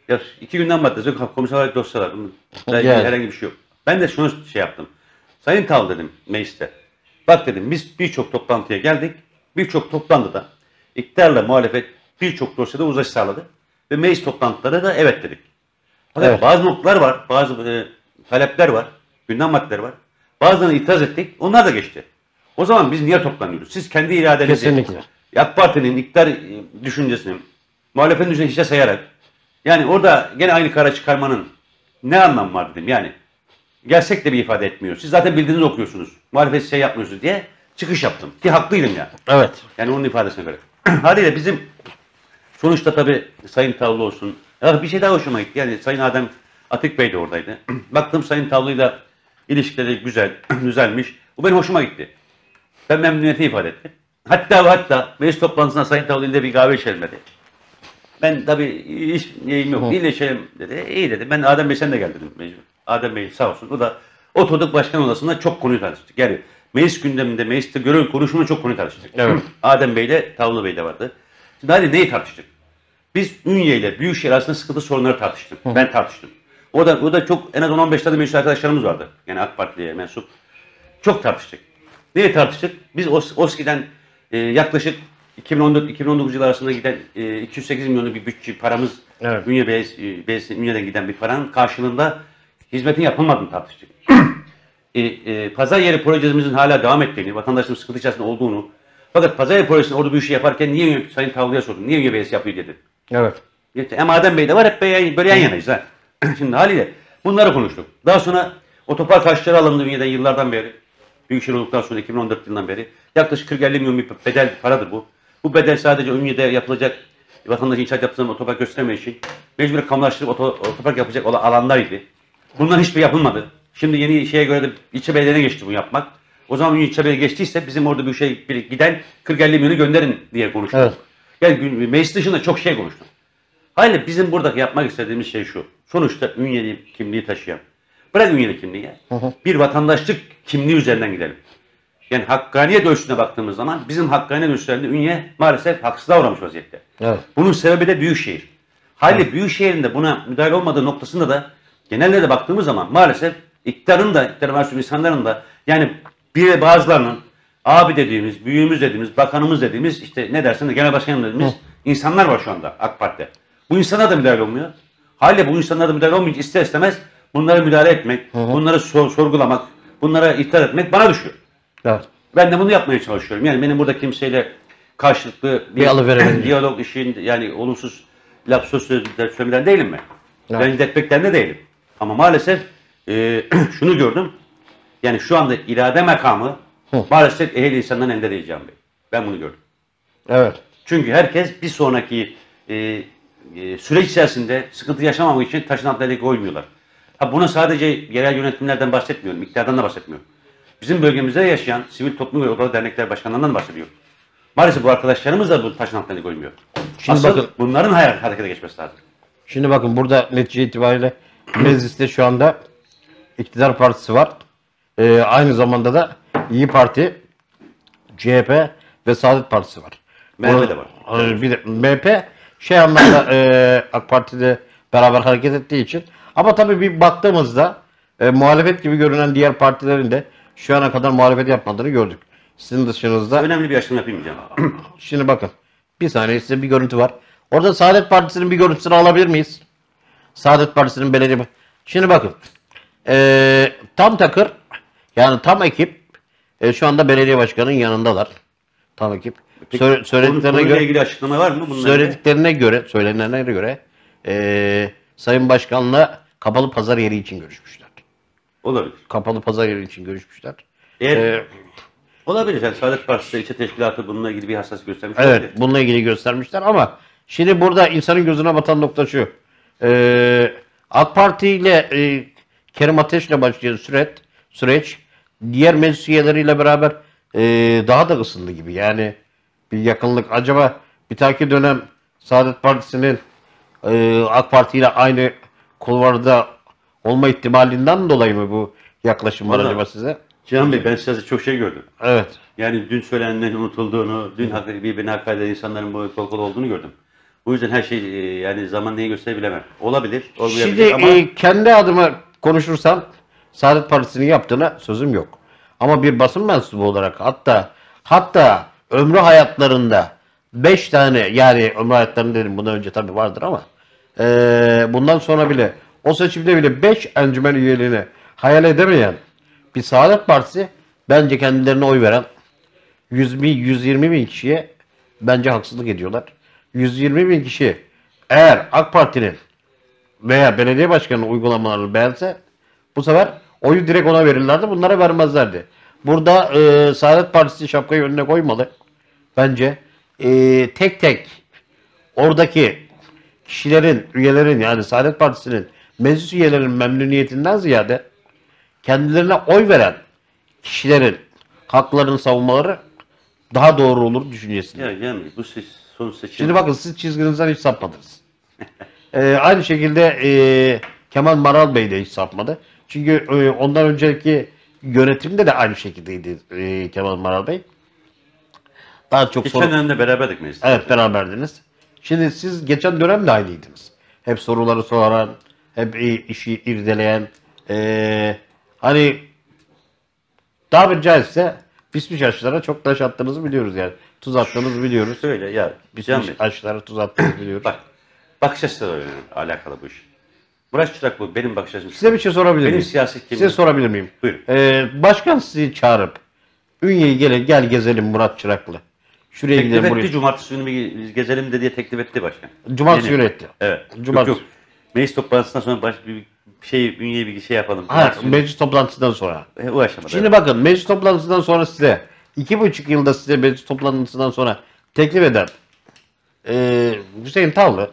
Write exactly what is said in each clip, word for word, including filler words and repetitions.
Ya iki günden maddesi komiser olarak dosyalar. Yani. Herhangi bir şey yok. Ben de şunu şey yaptım. Sayın Tal dedim mecliste. Bak dedim biz birçok toplantıya geldik. Birçok toplantıda iktidarla muhalefet birçok dosyada uzaş sağladı. Ve meclis toplantıları da evet dedik. Fakat Evet. bazı noktalar var. Bazı e, talepler var. Gündem maddeleri var. Bazılarına itiraz ettik. Onlar da geçti. O zaman biz niye toplanıyoruz? Siz kendi iradenizi Kesinlikle. AK Parti'nin iktidar e, düşüncesini muhalefetin düşüncesini hiçe sayarak yani orada gene aynı kara çıkarmanın ne anlamı var dedim. Yani gelsek de bir ifade etmiyor. Siz zaten bildiğinizi okuyorsunuz. Muhalefet şey yapmıyorsunuz diye çıkış yaptım. Ki haklıydım ya. Evet. Yani onun ifadesine göre. Haliyle bizim sonuçta tabii Sayın Tavlı olsun. Ya bir şey daha hoşuma gitti. Yani Sayın Adem Atik Bey de oradaydı. Baktım Sayın Tavlı'yla ilişkileri güzel, güzelmiş. Bu benim hoşuma gitti. Ben memnuniyeti ifade ettim. Hatta ve hatta meclis toplantısında Sayın Tavlı ile bir kahve içelim dedi. Ben tabii hiç neyim yok. Değil içelim dedi. İyi dedi. Ben Adem Bey sen de gel dedim mecbur. Adem Bey sağ olsun. O da oturduk başkan odasında çok konuyu tartıştık. Yani meclis gündeminde, mecliste görün konuşmada çok konuyu tartıştık. Evet. Adem Bey ile Tavlı Bey de vardı. Şimdi hadi neyi tartıştık? Biz Ünye ile Büyükşehir arasında sıkıntı sorunları tartıştık. Hı. Ben tartıştım. O da o da çok en az on on beş tane meclis arkadaşlarımız vardı. Yani AK Parti'ye mensup. Çok tartıştık. Neyi tartıştık? Biz Os OSKİ'den e, yaklaşık iki bin on dört iki bin on dokuz yılı arasında giden e, iki yüz sekiz milyonluk bir bütçe paramız, evet. Ünye Belediyesi, Ünye'den giden bir paranın karşılığında hizmetin yapılmadığını tartıştık. e, e, pazar yeri projemizin hala devam ettiğini, vatandaşımız sıkıntı içerisinde olduğunu, fakat pazar yeri projesinde orada bir şey yaparken niye Sayın Tavlı'ya sordum, niye Ünye Belediyesi yapıyor dedi. Evet. Hem Adem Bey de var, hep böyle yan yanayız ha. Şimdi haliyle bunları konuştuk. Daha sonra otopark harçları alındı Ünye'den yıllardan beri. Büyükşehir olduktan sonra iki bin on dört yılından beri. Yaklaşık kırk elli milyon bir bedel paradır bu. Bu bedel sadece Ünye'de yapılacak vatandaşın inşaat yaptığı zaman otopark göstermek için mecbur kamulaştırıp oto, otopark yapacak olan alanlarıydı. Bunların hiçbir yapılmadı. Şimdi yeni şeye göre de ilçe belediyelerine geçti bu yapmak. O zaman ilçe belediye geçtiyse bizim orada bir şey bir giden kırk elli milyonu gönderin diye konuştuk. Evet. Yani meclis dışında çok şey konuştuk. Hayır bizim buradaki yapmak istediğimiz şey şu. Sonuçta Ünyeli kimliği taşıyan. Bırak Ünyeli kimliği. Hı hı. Bir vatandaşlık kimliği üzerinden gidelim. Yani hakkaniyet ölçüsüne baktığımız zaman bizim hakkaniyet ölçülerinde Ünye maalesef haksızlığa uğramış vaziyette. Evet. Bunun sebebi de Büyükşehir. Hayli evet. Büyükşehir'in de buna müdahale olmadığı noktasında da genelde de baktığımız zaman maalesef iktidarın da, iktidarın varsa insanların da yani bir bazılarının abi dediğimiz, büyüğümüz dediğimiz, bakanımız dediğimiz işte ne dersin de genel başkanım dediğimiz hı. insanlar var şu anda AK Parti'de. Bu insana da müdahale olmuyor. Haliyle bu insanlara da müdahale olmayınca ister istemez bunlara müdahale etmek, hı hı. bunları sor, sorgulamak, bunlara itiraz etmek bana düşüyor. Evet. Ben de bunu yapmaya çalışıyorum. Yani benim burada kimseyle karşılıklı bir, bir diyalog işin yani olumsuz laf söz söylemeden değilim mi? Evet. Ben etmekten de değilim. Ama maalesef e, şunu gördüm. Yani şu anda irade makamı hı. maalesef ehil insanların elinde değil Can Bey. Ben bunu gördüm. Evet. Çünkü herkes bir sonraki e, e, süreç içerisinde sıkıntı yaşamamak için taşın altına koymuyorlar. Ha buna sadece yerel yönetimlerden bahsetmiyorum. İktidardan da bahsetmiyorum. Bizim bölgemizde yaşayan sivil toplum ve odalı dernekler başkanlarından bahsediyor. Maalesef bu arkadaşlarımız da bu taşın altına koymuyor. Şimdi asıl bakın, bunların hayal harekete geçmesi lazım. Şimdi bakın burada netice itibariyle mecliste şu anda iktidar partisi var. Ee, aynı zamanda da İyi Parti, C H P ve Saadet Partisi var. M H P de var. E, bir de M H P şey anlamda e, AK Parti'de beraber hareket ettiği için. Ama tabii bir baktığımızda e, muhalefet gibi görünen diğer partilerin de şu ana kadar muhalefet yapmadığını gördük. Sizin dışınızda... Önemli bir açıklama yapayım canım. Şimdi bakın. Bir saniye size bir görüntü var. Orada Saadet Partisi'nin bir görüntüsünü alabilir miyiz? Saadet Partisi'nin belediye... Şimdi bakın. E, tam takır yani tam ekip e, şu anda belediye başkanının yanındalar. Tam ekip. Peki, Söyle, söylediklerine göre ilgili açıklama var mı? Söylediklerine göre, söylenenlere göre e, Sayın Başkan'la kapalı pazar yeri için görüşmüşler. Olabilir. Kapalı pazar yeri için görüşmüşler. Eğer ee, olabilir. Yani Saadet Partisi ilçe teşkilatı bununla ilgili bir hassas göstermiş. Evet, olabilir. Bununla ilgili göstermişler ama şimdi burada insanın gözüne batan nokta şu. E, AK Parti ile e, Kerim Ateş'le başlayan süreç, süreç diğer meclis üyeleriyle beraber e, daha da ısındı gibi. Yani bir yakınlık. Acaba bir dahaki dönem Saadet Partisi'nin e, AK Parti ile aynı kulvarda olma ihtimalinden dolayı mı bu yaklaşım var acaba size? Cihan Bey ben size çok şey gördüm. Evet. Yani dün söylenenlerin unutulduğunu, dün birbirine hakaret eden insanların bu kol kol olduğunu gördüm. Bu yüzden her şey e, yani zaman neyi gösterir bilemem. Olabilir, Şimdi olmayabilir ama e, kendi adıma konuşursam Saadet Partisi'nin yaptığına sözüm yok. Ama bir basın mensubu olarak hatta hatta ömrü hayatlarında beş tane yani ömrü hayatlarında dedim bundan önce tabii vardır ama e, bundan sonra bile o seçimde bile beş encümen üyeliğini hayal edemeyen bir Saadet Partisi bence kendilerine oy veren yüz bin, yüz yirmi bin kişiye bence haksızlık ediyorlar. yüz yirmi bin kişi eğer AK Parti'nin veya belediye başkanının uygulamalarını beğense bu sefer oyu direkt ona verirlerdi. Bunlara vermezlerdi. Burada e, Saadet Partisi şapkayı önüne koymalı. Bence e, tek tek oradaki kişilerin, üyelerin yani Saadet Partisi'nin meclis üyelerinin memnuniyetinden ziyade kendilerine oy veren kişilerin haklarını savunmaları daha doğru olur düşüncesinde. ya yani bu se- son seçim Şimdi bakın siz çizginizden hiç sapmadınız. Ee, aynı şekilde e, Kemal Maral Bey de hiç sapmadı. Çünkü e, ondan önceki yönetimde de aynı şekildeydi e, Kemal Maral Bey. Daha çok geçen soru... dönemde beraberdik mecliste. Evet beraberdiniz. Şimdi siz geçen dönem de aynıydınız. Hep soruları soran, hep e, işi irdeleyen, e, hani tabiri caizse pişmiş aşılara çok taş attığınızı biliyoruz yani. Tuz attığınızı biliyoruz. Söyle ya Can Pişmiş Bey, aşılara tuz attığınızı biliyoruz. bak bakış açısı alakalı bu iş. Murat Çırak bu benim bakış açım. Size bir şey sorabilir Benim miyim? siyasi Size kimliğim. sorabilir miyim? Buyurun. Ee, başkan sizi çağırıp Ünye'yi gel, gel gezelim Murat Çırak'la. Şuraya Teklif gidelim etti, buraya. cumartesi günü bir gezelim de diye teklif etti başkan. Cumartesi Yeni. günü etti. Evet. Cumartesi. Yok yok. Meclis toplantısından sonra baş, bir şey, Ünye'ye bir şey yapalım. Ha, Cumartesi günü. meclis toplantısından sonra. E, o aşamada. Şimdi bakın meclis toplantısından sonra size iki buçuk yılda size meclis toplantısından sonra teklif eden ee, Hüseyin Tavlı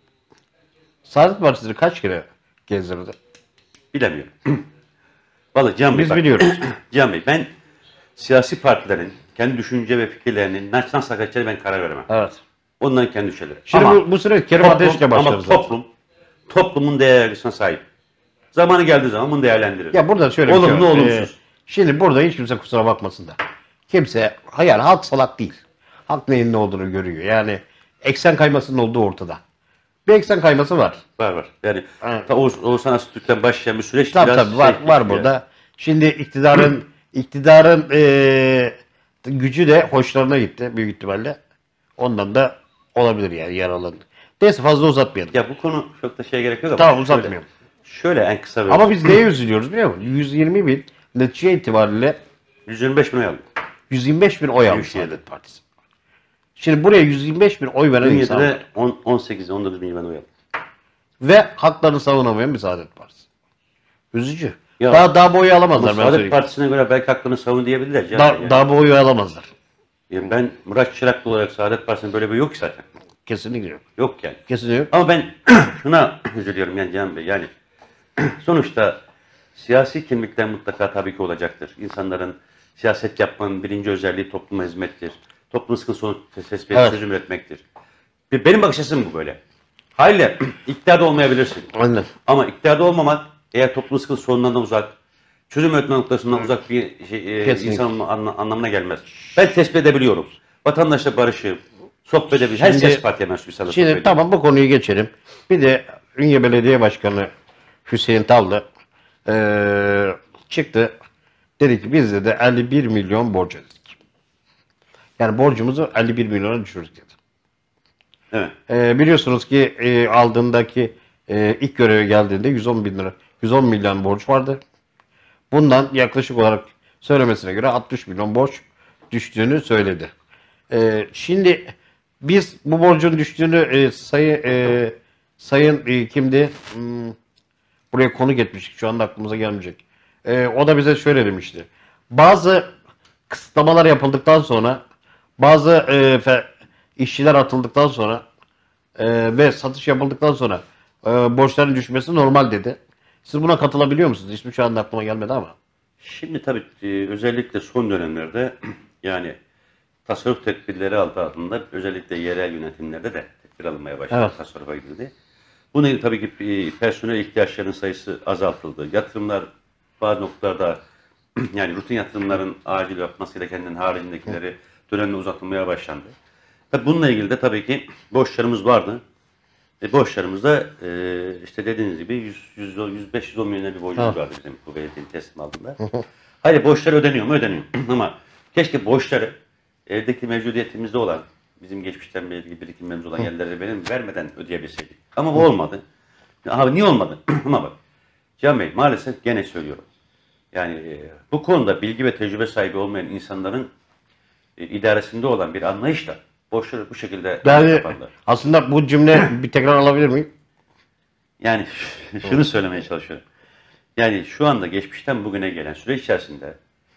Saadet Partisi'ni kaç kere gezdirdi? Bilemiyorum. Vallahi Can Bey, Biz bak, biliyoruz. Can Bey ben siyasi partilerin kendi düşünce ve fikirlerinin nasıl nasıl akacağını ben karar veremem. Evet. Onların kendi düşünceleri. Şimdi Ama bu, bu süreç Kerim toplum- Ateş'le başladı Ama zaten. toplum, toplumun değerlisine sahip. Zamanı geldiği zaman bunu değerlendirir. Ya burada şöyle bir şey Olumlu var. olumsuz. Ee, şimdi burada hiç kimse kusura bakmasın da. Kimse, hayal halk salak değil. Halk neyin ne olduğunu görüyor. Yani eksen kaymasının olduğu ortada. Bir eksen kayması var. Var var. Yani Evet. ta Oğuz, Oğuzhan Atatürk'ten başlayan bir süreç Tabii biraz tabii var, şey- var yani. burada. Şimdi iktidarın iktidarın ee, gücü de hoşlarına gitti büyük ihtimalle. Ondan da olabilir yani yaralandı. Neyse fazla uzatmayalım. Ya bu konu çok da şeye gerek yok ama. Tamam, şöyle- uzatmayalım. Şöyle en kısa bir Ama biz neye üzülüyoruz biliyor musun? yüz yirmi bin netice itibariyle yüz yirmi beş bin oy aldı. yüz yirmi beş bin oy almış Büyükşehir'de. Saadet Partisi. Şimdi buraya yüz yirmi beş bin oy veren insan Ünye'de var. de on, on sekiz on dokuz bin civarında oy aldı. Ve haklarını savunamayan bir Saadet Partisi. Üzücü. Ya, daha daha bu oyu Ama alamazlar ben Saadet söyleyeyim. Partisine göre belki hakkını savun diyebilirler. Can Daha, Bey yani. daha bu oyu alamazlar. Yani ben Murat Çıraklı olarak Saadet Partisi'nin böyle bir yok ki zaten. Kesinlikle yok. Yok yani. Kesinlikle yok. Ama ben şuna üzülüyorum yani Can Bey. Yani sonuçta siyasi kimlikler mutlaka tabii ki olacaktır. İnsanların siyaset yapmanın birinci özelliği topluma hizmettir. Toplumun sıkıntısını tespit edip Evet. çözüm üretmektir. Bir- Benim bakış açım bu böyle. Haliyle iktidarda olmayabilirsin. Aynen. Ama iktidarda olmamak eğer toplum sıkıntı sorunlarından uzak, çözüm üretme noktasından uzak bir şey, e, Kesinlikle. insan olma anla- anlamına gelmez. Ben tespit edebiliyorum. Vatandaşla barışık, sohbet edebilir. Her Şimdi- siyasi partiye mensup insanla sohbet Şimdi ediyorum. tamam bu konuyu geçelim. Bir de Ünye Belediye Başkanı Hüseyin Tavlı eee, çıktı. Dedi ki biz de elli bir milyon borç ödedik. Yani borcumuzu elli bir milyona düşürdük dedi. Evet. Ee, biliyorsunuz ki e, aldığındaki e, ilk göreve geldiğinde yüz on bin lira, yüz on milyon borç vardı. Bundan yaklaşık olarak söylemesine göre altmış milyon borç düştüğünü söyledi. Ee, şimdi biz bu borcun düştüğünü e, sayı e, sayın e, kimdi? Hmm, buraya konuk etmiştik. Şu anda aklımıza gelmeyecek. Ee, o da bize şöyle demişti. Bazı kısıtlamalar yapıldıktan sonra bazı e, fe- işçiler atıldıktan sonra e, ve satış yapıldıktan sonra e, borçların düşmesi normal dedi. Siz buna katılabiliyor musunuz? Hiçbir şu anda aklıma gelmedi ama. Şimdi tabii e, özellikle son dönemlerde yani tasarruf tedbirleri adı altında özellikle yerel yönetimlerde de tedbir alınmaya başladı. Evet. Tasarrufa gidildi. Bununla ilgili tabii ki e, personel ihtiyaçlarının sayısı azaltıldı. Yatırımlar bazı noktalarda yani rutin yatırımların acil yapması gerekenlerin haricindekileri dönemle uzatılmaya başlandı. Tabii bununla ilgili de tabii ki borçlarımız vardı. E, borçlarımızda e, işte dediğiniz gibi yüz, yüz, yüz beş yüz on milyona bir borcumuz Ha. vardı bizim bu belediyenin teslim aldığında. Hayır borçlar ödeniyor mu? Ödeniyor. Ama keşke borçları evdeki mevcudiyetimizde olan, bizim geçmişten beri birikimlerimiz olan yerlere benim vermeden ödeyebilseydik. Ama bu olmadı. Abi niye olmadı? Ama bak Cihan Bey maalesef gene söylüyorum. Yani e, bu konuda bilgi ve tecrübe sahibi olmayan insanların e, idaresinde olan bir anlayışla borçları bu şekilde Yani yaparlar. aslında bu cümle bir tekrar alabilir miyim? Yani şunu söylemeye çalışıyorum. Yani şu anda geçmişten bugüne gelen süre içerisinde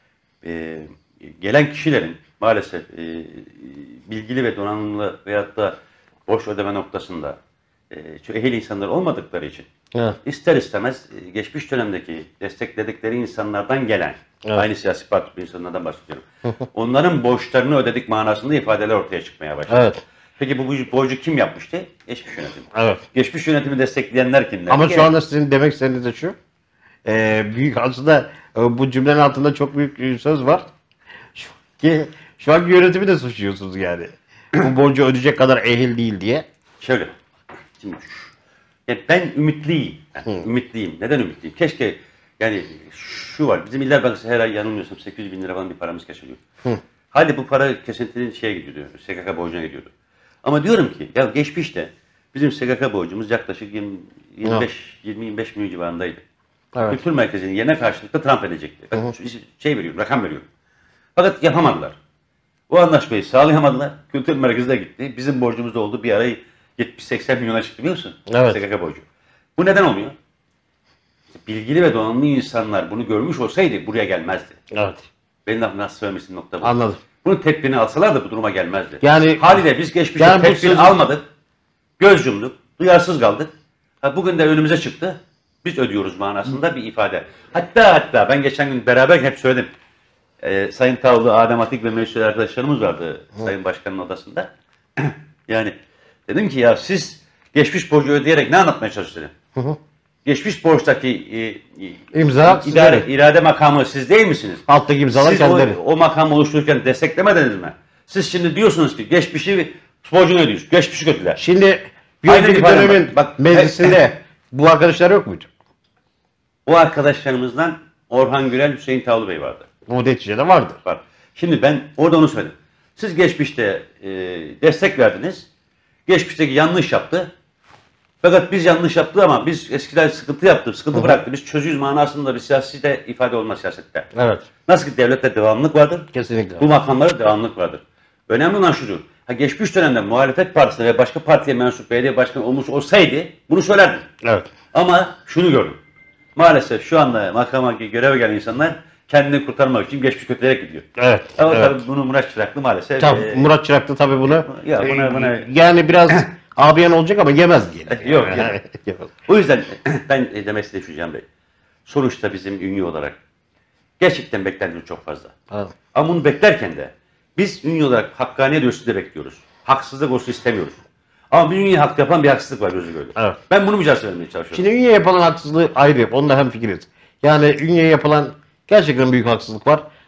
e, gelen kişilerin maalesef e, bilgili ve donanımlı veyahut da borç ödeme noktasında e, çok ehil insanlar olmadıkları için Evet. ister istemez e, geçmiş dönemdeki destekledikleri insanlardan gelen Evet. aynı siyasi parti insanlardan bahsediyorum. Onların borçlarını ödedik manasında ifadeler ortaya çıkmaya başladı. Evet. Peki bu borcu kim yapmıştı? Geçmiş yönetim. Evet. Geçmiş yönetimi destekleyenler kimler? Ama Yani- şu anda sizin demek istediğiniz de şu. Ee, büyük aslında e, bu cümlenin altında çok büyük bir söz var. Şu, ki, şu anki yönetimi de suçluyorsunuz yani. Bu borcu ödeyecek kadar ehil değil diye. Şöyle. Şimdi şu- yani ben ümitliyim. Yani ümitliyim. Neden ümitliyim? Keşke yani şu var. Bizim İller Bankası her ay yanılmıyorsam sekiz yüz bin lira falan bir paramız kesiliyor. Hadi bu para kesintinin şeye gidiyordu. S G K borcuna gidiyordu. Ama diyorum ki ya geçmişte bizim S G K borcumuz yaklaşık yirmi beş yirmi yirmi beş milyon civarındaydı. Evet. Kültür merkezinin yerine karşılıklı Trump edecekti. Bak, şey veriyorum, rakam veriyorum. Fakat yapamadılar. O anlaşmayı sağlayamadılar. Kültür merkezine gitti. Bizim borcumuz da oldu. Bir ara yetmiş seksen milyona çıktı biliyor musun? Evet. S G K borcu. Bu neden olmuyor? Bilgili ve donanımlı insanlar bunu görmüş olsaydı buraya gelmezdi. Evet. Benim lafımı nasıl söylemişsin nokta bu. Anladım. Bunun tedbirini alsalar da bu duruma gelmezdi. Yani- haliyle biz geçmişte Yani bu tedbir sözü- almadık. Göz yumduk. Duyarsız kaldık. Ha, bugün de önümüze çıktı. Biz ödüyoruz manasında bir ifade. Hatta hatta ben geçen gün beraber hep söyledim. Ee, Sayın Tavlı, Adem Atik ve meclis arkadaşlarımız vardı Sayın Başkan'ın odasında. Yani dedim ki ya siz geçmiş borcu ödeyerek ne anlatmaya çalıştınız? Geçmiş borçtaki e, e, İmza idare, sizde. irade makamı siz değil misiniz? Alttaki imzalar Siz o, kendileri. o makamı oluştururken desteklemediniz mi? Siz şimdi diyorsunuz ki geçmişi borcunu ödüyoruz. Geçmişi kötüler. Şimdi bir Aynen önceki ifade var. dönemin Bak- meclisinde bu arkadaşlar yok muydu? O arkadaşlarımızdan Orhan Gürel, Hüseyin Tavlı Bey vardı. O neticede vardı. Var. Şimdi ben orada onu söyledim. Siz geçmişte e, destek verdiniz. Geçmişteki yanlış yaptı. Fakat biz yanlış yaptı ama biz eskiden sıkıntı yaptık, sıkıntı bıraktı. Biz çözüyoruz manasında bir siyasi de ifade olmaz siyasette. Evet. Nasıl ki devlette devamlılık vardır, Kesinlikle. bu makamlarda devamlılık vardır. Önemli olan şudur. Ha, geçmiş dönemde muhalefet partisine ve başka partiye mensup belediye başkanı olmuş olsaydı bunu söylerdim. Evet. Ama şunu gördüm. Maalesef şu anda makama göreve gelen insanlar kendini kurtarmak için geçmiş kötüleyerek gidiyor. Evet. Ama evet. tabii bunu Murat Çıraklı maalesef Tabii, e, Murat Çırak da tabii bunu Ya buna- e, buna- yani biraz abiyen olacak ama yemez diyelim. Yok, Yani. yok. Yemez. o yüzden ben e, demek istediğim şu Cihan Bey. Sonuçta bizim ünlü olarak gerçekten beklentimiz çok fazla. Evet. Ama bunu beklerken de biz ünlü olarak hakkaniyet ölçüsünde bekliyoruz. Haksızlık olsun istemiyoruz. Ama bir ünlü hak yapan bir haksızlık var gözü gördü. Evet. Ben bunu mücadele etmeye çalışıyorum. Şimdi Ünye'ye yapılan haksızlığı ayrı. Onunla hemfikiriz. Yani Ünye'ye yapılan gerçekten büyük haksızlık var.